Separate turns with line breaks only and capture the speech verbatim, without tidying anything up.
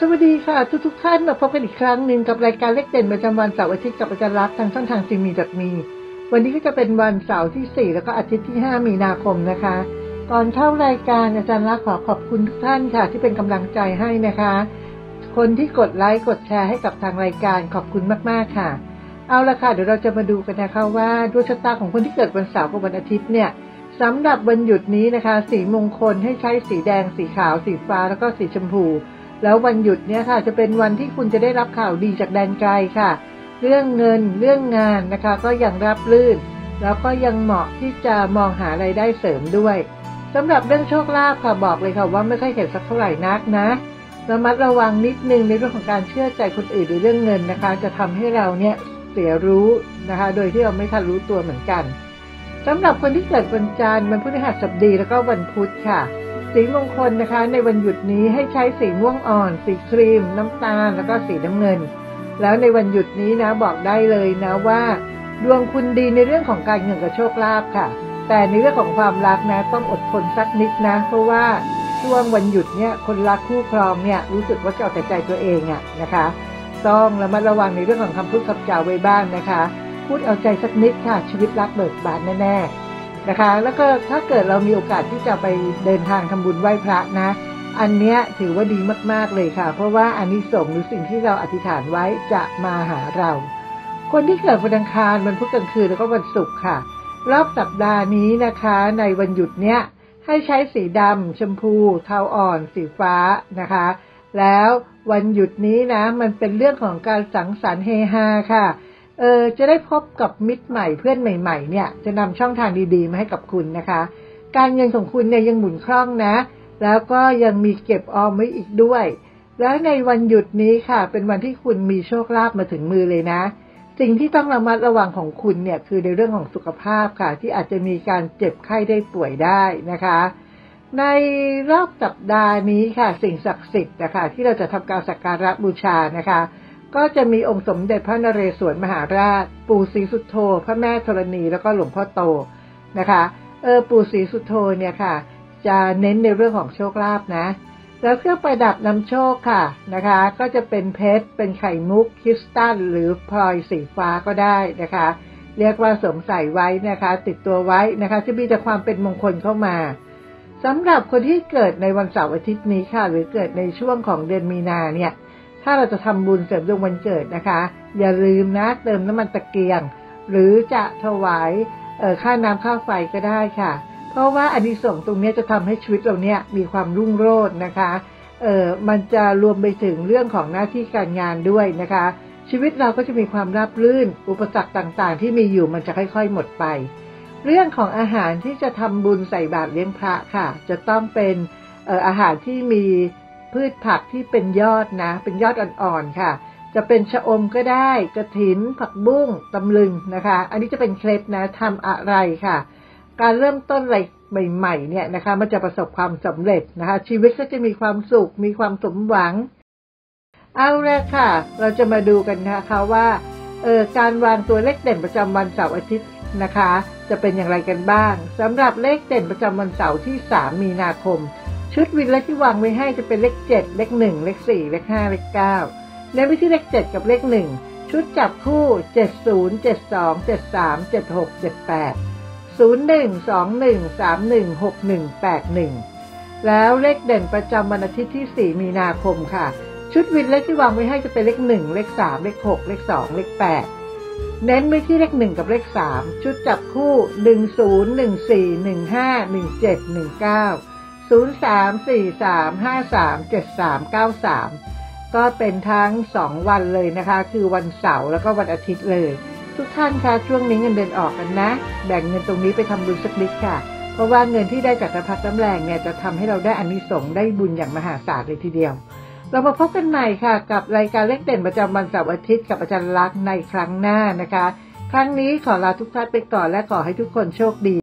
สวัสดีค่ะทุกทุกท่านมาพบกันอีกครั้งหนึ่งกับรายการเลขเด่นประจำวันเสาร์อาทิตย์กับอาจารย์ลักษณ์ทางช่องทางซีมีดอทมีวันนี้ก็จะเป็นวันเสาร์ที่สี่แล้วก็อาทิตย์ที่ห้ามีนาคมนะคะก่อนเข้ารายการอาจารย์ลักษณ์ขอขอบคุณทุกท่านค่ะที่เป็นกำลังใจให้นะคะคนที่กดไลค์กดแชร์ให้กับทางรายการขอบคุณมากๆค่ะเอาละค่ะเดี๋ยวเราจะมาดูกันนะคะว่าดวงชะตาของคนที่เกิดวันเสาร์กับวันอาทิตย์เนี่ยสำหรับวันหยุดนี้นะคะสีมงคลให้ใช้สีแดงสีขาวสีฟ้าแล้วก็สีชมพูแล้ววันหยุดเนี่ยค่ะจะเป็นวันที่คุณจะได้รับข่าวดีจากแดนไกลค่ะเรื่องเงินเรื่องงานนะคะก็ยังราบรื่นแล้วก็ยังเหมาะที่จะมองหารายได้เสริมด้วยสำหรับเรื่องโชคลาภค่ะบอกเลยค่ะว่าไม่ค่อยเห็นสักเท่าไหร่นักนะระมัดระวังนิดนึงในเรื่องของการเชื่อใจคนอื่นในเรื่องเงินนะคะจะทำให้เราเนี่ยเสียรู้นะคะโดยที่เราไม่ทันรู้ตัวเหมือนกันสำหรับคนที่เกิดวันจันทร์วันพฤหัสบดีแล้วก็วันพุธค่ะสีมงคลนะคะในวันหยุดนี้ให้ใช้สีม่วงอ่อนสีครีมน้ำตาลแล้วก็สีน้ำเงินแล้วในวันหยุดนี้นะบอกได้เลยนะว่าดวงคุณดีในเรื่องของการเงินกับโชคลาภค่ะแต่ในเรื่องของความรักนะต้องอดทนสักนิดนะเพราะว่าช่วงวันหยุดเนี่ยคนรักคู่ครองเนี่ยรู้สึกว่าจะเอาแต่ใจตัวเองอะนะคะต้องระมัดระวังในเรื่องของคำพูดคำจาไว้บ้างนะคะพูดเอาใจสักนิดค่ะชีวิตรักเบิกบานแน่ๆนะคะแล้วก็ถ้าเกิดเรามีโอกาสที่จะไปเดินทางทำบุญไหว้พระนะอันเนี้ยถือว่าดีมากๆเลยค่ะเพราะว่าอานิสงส์หรือสิ่งที่เราอธิษฐานไว้จะมาหาเราคนที่เกิดวันอังคารวันพุธกลางคืนแล้วก็วันศุกร์ค่ะรอบสัปดาห์นี้นะคะในวันหยุดเนี้ยให้ใช้สีดำชมพูเทาอ่อนสีฟ้านะคะแล้ววันหยุดนี้นะมันเป็นเรื่องของการสังสรรค์เฮฮาค่ะเออจะได้พบกับมิตรใหม่เพื่อนใหม่ๆเนี่ยจะนำช่องทางดีๆมาให้กับคุณนะคะการเงินของคุณเนี่ยยังหมุนคล่องนะแล้วก็ยังมีเก็บออมไว้อีกด้วยแล้วในวันหยุดนี้ค่ะเป็นวันที่คุณมีโชคลาภมาถึงมือเลยนะสิ่งที่ต้องระมัดระวังของคุณเนี่ยคือในเรื่องของสุขภาพค่ะที่อาจจะมีการเจ็บไข้ได้ป่วยได้นะคะในรอบสัปดาห์นี้ค่ะสิ่งศักดิ์สิทธิ์นะคะที่เราจะทำการสักการะบูชานะคะก็จะมีองค์สมเด็จพระนเรศวรมหาราชปู่ศรีสุโธพระแม่ธรณีแล้วก็หลวงพ่อโตนะคะเออปู่ศรีสุโธเนี่ยค่ะจะเน้นในเรื่องของโชคลาภนะแล้วเครื่องประดับนำโชคค่ะนะคะก็จะเป็นเพชรเป็นไข่มุกคริสตัลหรือพลอยสีฟ้าก็ได้นะคะเรียกว่าสวมใส่ไว้นะคะติดตัวไว้นะคะจะมีแต่ความเป็นมงคลเข้ามาสำหรับคนที่เกิดในวันเสาร์อาทิตย์นี้ค่ะหรือเกิดในช่วงของเดือนมีนาเนี่ยถ้าเราจะทำบุญเสริมดวงวันเกิดนะคะอย่าลืมนะเติมน้ำมันตะเกียงหรือจะถวายเอ่อค่าน้ำค่าไฟก็ได้ค่ะเพราะว่าอานิสงส์ตรงนี้จะทำให้ชีวิตเราเนี่ยมีความรุ่งโรจน์นะคะเอ่อมันจะรวมไปถึงเรื่องของหน้าที่การงานด้วยนะคะชีวิตเราก็จะมีความราบรื่นอุปสรรคต่างๆที่มีอยู่มันจะค่อยๆหมดไปเรื่องของอาหารที่จะทำบุญใส่บาตรเลี้ยงพระค่ะจะต้องเป็นเอ่ออาหารที่มีพืชผักที่เป็นยอดนะเป็นยอดอ่อนๆค่ะจะเป็นชะอมก็ได้กฐินผักบุ้งตำลึงนะคะอันนี้จะเป็นเคล็ดนะทำอะไรค่ะการเริ่มต้นอะไรใหม่ๆเนี่ยนะคะมันจะประสบความสำเร็จนะคะชีวิตก็จะมีความสุขมีความสมหวังเอาละค่ะเราจะมาดูกันนะคะว่าเออการวางตัวเลขเด่นประจำวันเสาร์อาทิตย์นะคะจะเป็นอย่างไรกันบ้างสำหรับเลขเด่นประจำวันเสาร์ที่สามมีนาคมชุดวินเลขที่วางไว้ให้จะเป็นเลขเจ็ดเลขหนึ่งเลขสี่เลขห้าเลขเก้าเน้นไปที่เลขเจ็ดกับเลขหนึ่งชุดจับคู่เจ็ดศูนย์ เจ็ดสอง เจ็ดสาม เจ็ดหก เจ็ดแปด ศูนย์หนึ่ง สองหนึ่ง สามหนึ่ง หกหนึ่ง แปดหนึ่งแล้วเลขเด่นประจำวันอาทิตย์ที่สี่มีนาคมค่ะชุดวินเลขที่วางไว้ให้จะเป็นเลขหนึ่งเลขสามเลขหกเลขสองเลขแปดเน้นไปที่เลขหนึ่งกับเลขสามชุดจับคู่หนึ่งศูนย์ หนึ่งสี่ หนึ่งห้า หนึ่งเจ็ด หนึ่งเก้าศูนย์ สาม สี่ สาม ห้า สาม เจ็ด สาม เก้า สามก็เป็นทั้งสองวันเลยนะคะคือวันเสาร์แล้วก็วันอาทิตย์เลยทุกท่านคะช่วงนี้เงินเดือนออกกันนะแบ่งเงินตรงนี้ไปทำบุญสักนิดค่ะเพราะว่าเงินที่ได้จากน้ำพักน้ำแรงเนี่ยจะทำให้เราได้อานิสงส์ได้บุญอย่างมหาศาลเลยทีเดียวเรามาพบกันใหม่ค่ะกับรายการเลขเด่นประจำวันเสาร์อาทิตย์กับอาจารย์ลักษณ์ในครั้งหน้านะคะครั้งนี้ขอลาทุกท่านไปก่อนและขอให้ทุกคนโชคดี